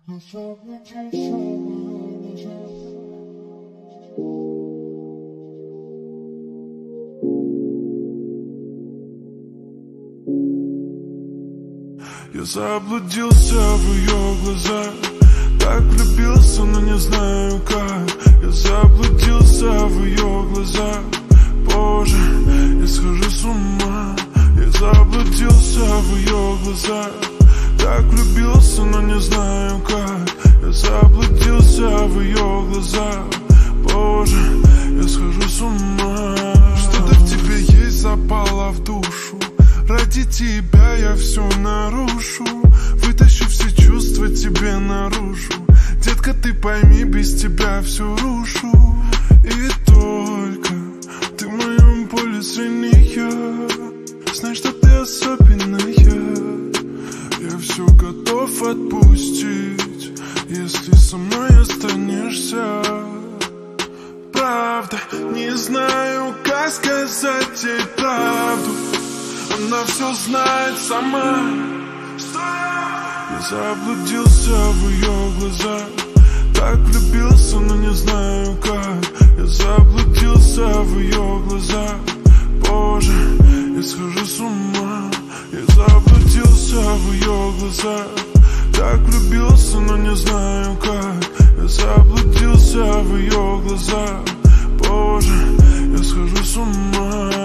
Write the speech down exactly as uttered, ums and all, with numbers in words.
Я заблудился в ее глазах, так влюбился, но не знаю как. Я заблудился в ее глазах, Боже, я схожу с ума. Я заблудился в ее глазах, так влюбился, но не знаю как. Я заблудился в ее глазах, Боже, я схожу с ума. Что-то в тебе есть, запало в душу. Ради тебя я все нарушу, вытащу все чувства тебе наружу. Детка, ты пойми, без тебя все рушу. И только ты в моем поле зрения, знай, что ты особенная. Я все готов отпустить, если со мной останешься. Правда, не знаю, как сказать ей правду. Она все знает сама. Я заблудился в ее глазах, так влюбился, но не знаю как. Я заблудился в ее глазах, Боже, я схожу с ума. Я заблудился в ее глазах, так влюбился, но не знаю как. Я заблудился в ее глазах, Боже, я схожу с ума.